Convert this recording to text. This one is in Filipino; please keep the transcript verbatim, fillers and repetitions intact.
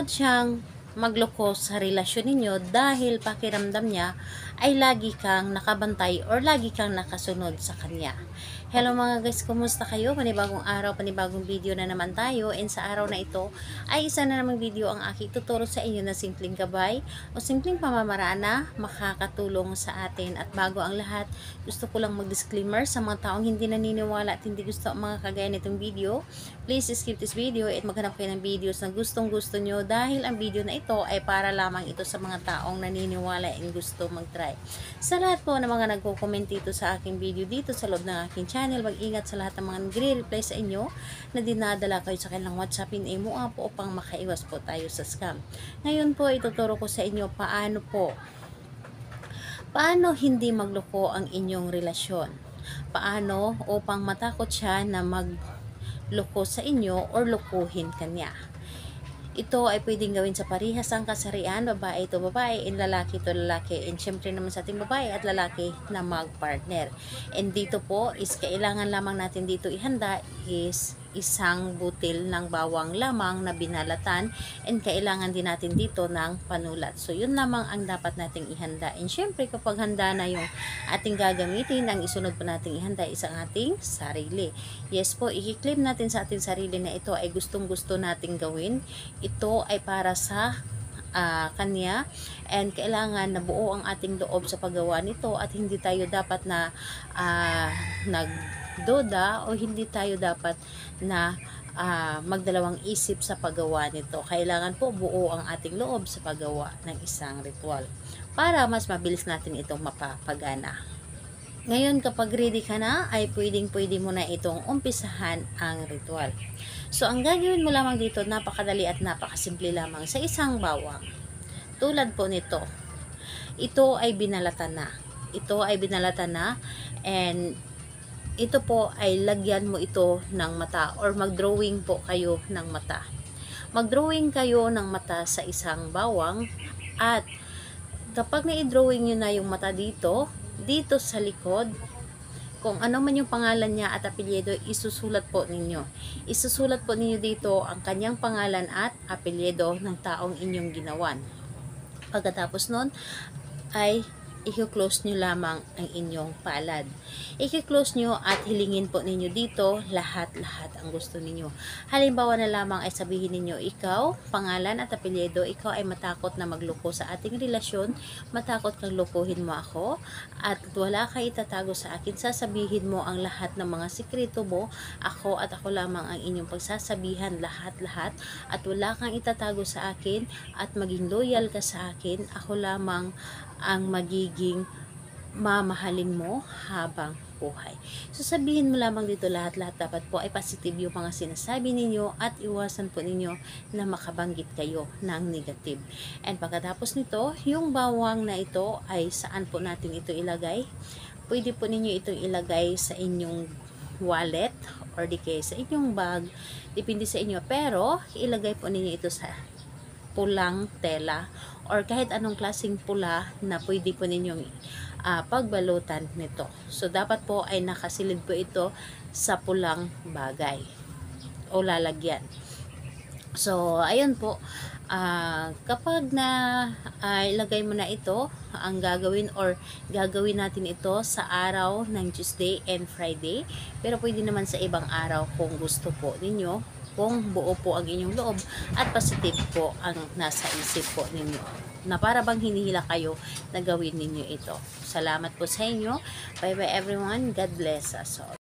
matakot siyang magloko sa relasyon ninyo dahil pakiramdam niya ay lagi kang nakabantay or lagi kang nakasunod sa kanya. Hello mga guys, kumusta kayo? Panibagong araw, panibagong video na naman tayo, and sa araw na ito ay isa na namang video ang aking tuturo sa inyo na simpleng gabay o simpleng pamamaraan na makakatulong sa atin. At bago ang lahat, gusto ko lang mag-disclaimer sa mga taong hindi naniniwala at hindi gusto ang mga kagaya nitong video. Please skip this video at maghanap kayo ng videos na gustong gusto nyo, dahil ang video na ito ay para lamang ito sa mga taong naniniwala and gusto mag-try. Sa lahat po ng mga nagko-comment dito sa aking video dito sa loob ng aking channel, mag-ingat sa lahat ng mga nagre-reply sa inyo na dinadala kayo sa kanilang WhatsApp in imo app upang makaiwas po tayo sa scam. Ngayon po ituturo ko sa inyo paano po paano hindi magloko ang inyong relasyon. Paano upang matakot siya na magloko sa inyo or lokohin kanya. Ito ay pwedeng gawin sa parehas ang kasarian, babae ito babae, and lalaki ito lalaki, and syempre naman sa ating babae at lalaki na mag-partner. And dito po is kailangan lamang natin dito ihanda is isang butil ng bawang lamang na binalatan, and kailangan din natin dito ng panulat. So yun lamang ang dapat nating ihanda. And syempre kapag handa na yung ating gagamitin, ang isunod po nating ihanda is ang ating sarili. Yes po, i-claim natin sa ating sarili na ito ay gustong gusto nating gawin. Ito ay para sa uh, kanya, and kailangan na buo ang ating loob sa paggawa nito, at hindi tayo dapat na uh, nagdoda o hindi tayo dapat na uh, magdalawang isip sa paggawa nito. Kailangan po buo ang ating loob sa paggawa ng isang ritual para mas mabilis natin itong mapapagana. Ngayon kapag ready ka na, ay pwedeng pwede mo na itong umpisahan ang ritual. So ang gagawin mo lamang dito, napakadali at napakasimple lamang. Sa isang bawang, tulad po nito, ito ay binalatan na. Ito ay binalatan na, and ito po ay lagyan mo ito ng mata, or mag-drawing po kayo ng mata. Mag-drawing kayo ng mata sa isang bawang, at kapag na-drawing nyo na yung mata dito, dito sa likod, kung ano man yung pangalan niya at apelyido, isusulat po ninyo. Isusulat po ninyo dito ang kanyang pangalan at apelyido ng taong inyong ginawan. Pagkatapos nun, ay i-close nyo lamang ang inyong palad. I-close nyo at hilingin po ninyo dito lahat-lahat ang gusto ninyo. Halimbawa na lamang ay sabihin ninyo, ikaw, pangalan at apelyido, ikaw ay matakot na magloko sa ating relasyon, matakot kang lokohin mo ako, at wala ka itatago sa akin, sasabihin mo ang lahat ng mga sikreto mo, ako at ako lamang ang inyong pagsasabihan lahat-lahat, at wala kang itatago sa akin, at maging loyal ka sa akin, ako lamang ang magiging mamahalin mo habang buhay. So sabihin mo lamang dito lahat-lahat, dapat po ay positive yung mga sinasabi ninyo, at iwasan po ninyo na makabanggit kayo ng negative. And pagkatapos nito, yung bawang na ito ay saan po natin ito ilagay? Pwede po ninyo itong ilagay sa inyong wallet or di kaya sa inyong bag, depende sa inyo, pero ilagay po ninyo ito sa pulang tela or kahit anong klaseng pula na pwede po ninyong uh, pagbalutan nito. So dapat po ay nakasilid po ito sa pulang bagay o lalagyan. So ayun po, uh, kapag na uh, ilagay mo na ito, ang gagawin or gagawin natin ito sa araw ng Tuesday and Friday, pero pwede naman sa ibang araw kung gusto po ninyo, kung buo po ang inyong loob at positive po ang nasa isip po ninyo, na para bang hinihila kayo na gawin ninyo ito. Salamat po sa inyo. Bye bye everyone. God bless us all.